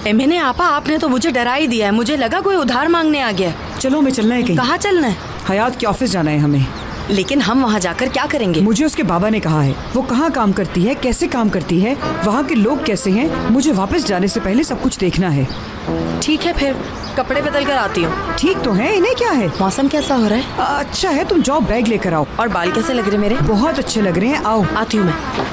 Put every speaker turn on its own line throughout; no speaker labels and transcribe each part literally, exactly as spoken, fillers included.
मैंने आपा आपने तो मुझे डरा ही दिया है। मुझे लगा कोई उधार मांगने आ गया।
चलो हमें चलना है कहीं।
कहाँ चलना है?
हयात के ऑफिस जाना है हमें।
लेकिन हम वहाँ जाकर क्या करेंगे?
मुझे उसके बाबा ने कहा है वो कहाँ काम करती है, कैसे काम करती है, वहाँ के लोग कैसे हैं। मुझे वापस जाने से पहले सब कुछ देखना है।
ठीक है, फिर कपड़े बदल कर आती हूँ।
ठीक तो है, इन्हें क्या है?
मौसम कैसा हो रहा है?
अच्छा है, तुम जाओ बैग लेकर आओ।
और बाल कैसे लग रहे मेरे?
बहुत अच्छे लग रहे हैं, आओ।
आती हूँ मैं।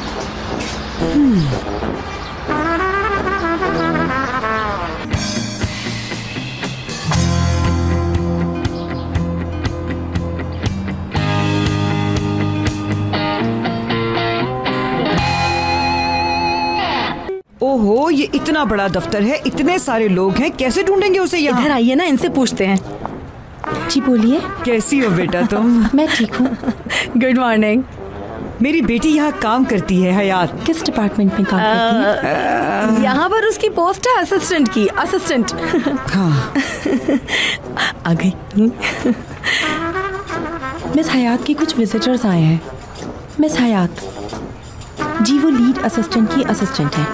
ओहो, ये इतना बड़ा दफ्तर है, इतने सारे लोग हैं, कैसे ढूंढेंगे उसे यहाँ?
इधर आइए ना, इनसे पूछते हैं। जी बोलिए।
कैसी हो बेटा तुम?
मैं ठीक हूँ। Good morning.
मेरी बेटी यहाँ काम करती है हयात।
किस डिपार्टमेंट में काम करती है? यहाँ पर उसकी पोस्ट है असिस्टेंट की। असिस्टेंट।
हाँ।
आ गई। मिस हयात की कुछ विजिटर्स आए हैं। मिस हयात जी, वो लीड असिस्टेंट की असिस्टेंट है।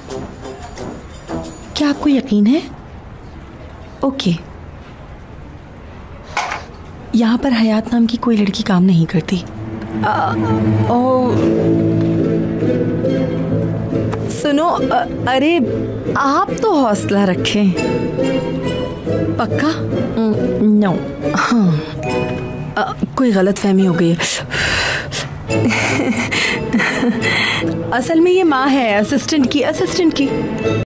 क्या आपको यकीन है? ओके। यहाँ पर हयात नाम की कोई लड़की काम नहीं करती। आ, ओ, सुनो, आ, अरे आप तो हौसला रखें। पक्का? नो। हाँ, आ, कोई गलतफहमी हो गई है। असल में ये माँ है असिस्टेंट की। असिस्टेंट की